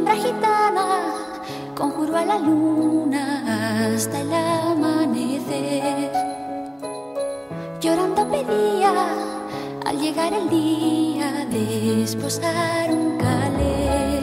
hembra gitana conjuró a la luna hasta el amanecer. Llorando pedía al llegar el día de esposar un calé.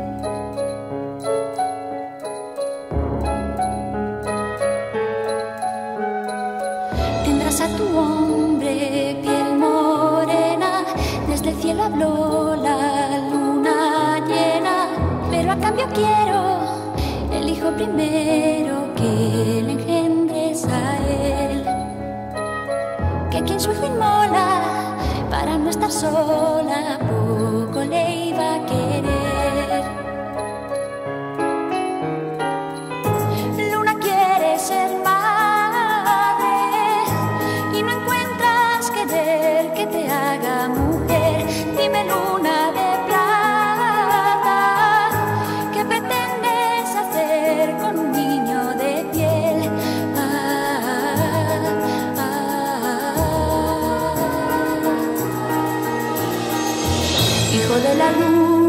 Tendrás a tu hombre piel morena, desde el cielo habló la luna llena, pero a cambio quiero el hijo primero que le engendres a él, que quien su hijo inmola para no estar sola poco le iba a querer. Luna quiere ser madre y no encuentras querer que te haga mujer. Dime, luna de plata, ¿qué pretendes hacer con un niño de piel? Hijo de la luna,